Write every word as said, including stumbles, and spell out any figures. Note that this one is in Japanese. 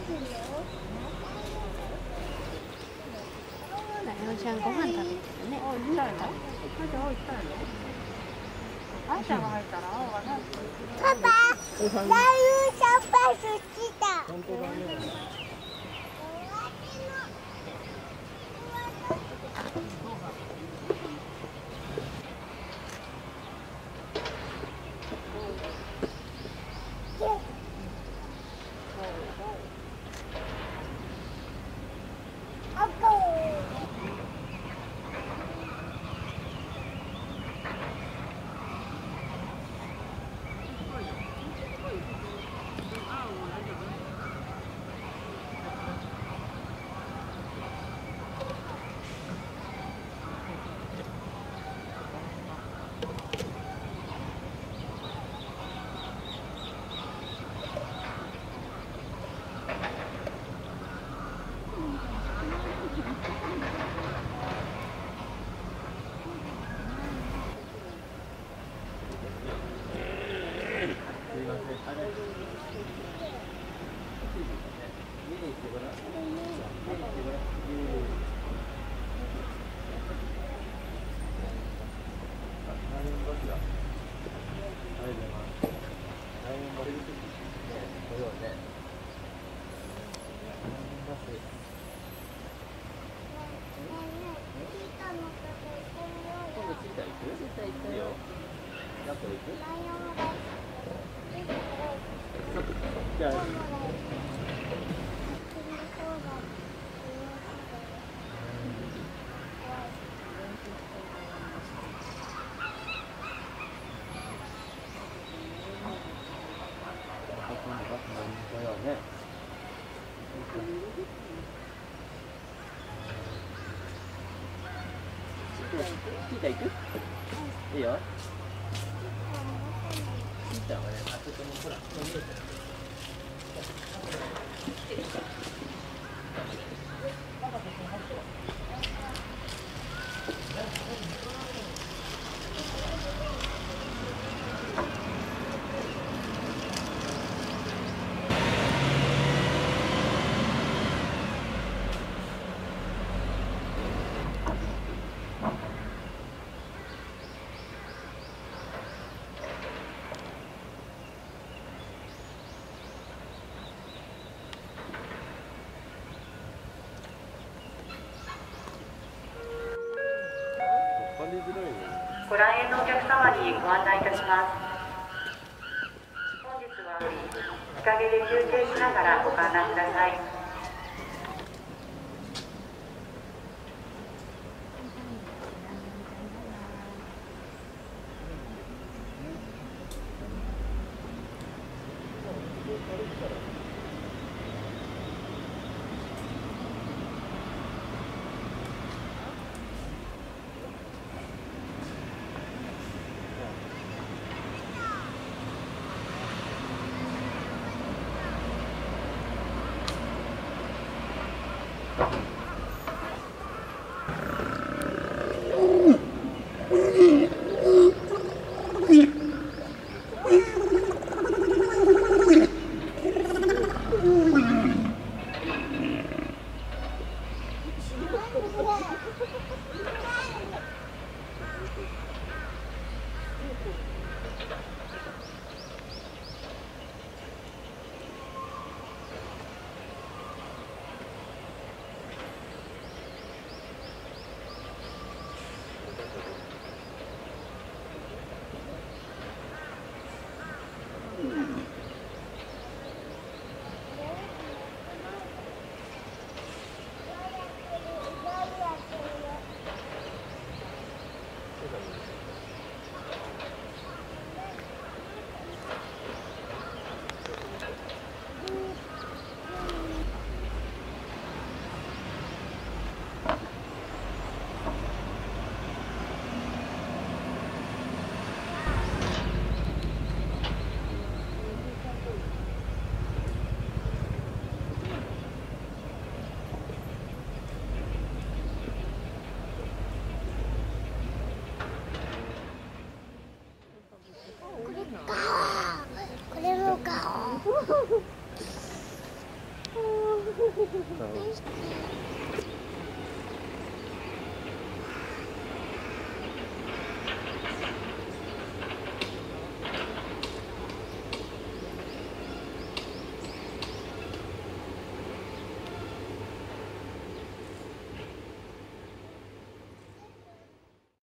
ライオンちゃんご飯食べてるね。 あ、行きたいの？あ、じゃあ行きたいの？あーちゃんが入ったら青がね。 パパ、ライオンさんパス来た。 本当だね。 チータ行く？いいよ。チータはね、あそこのほら、ここに見えてる。 ご来園のお客様にご案内いたします。本日は日陰で休憩しながらご観覧ください。 これもか。 うん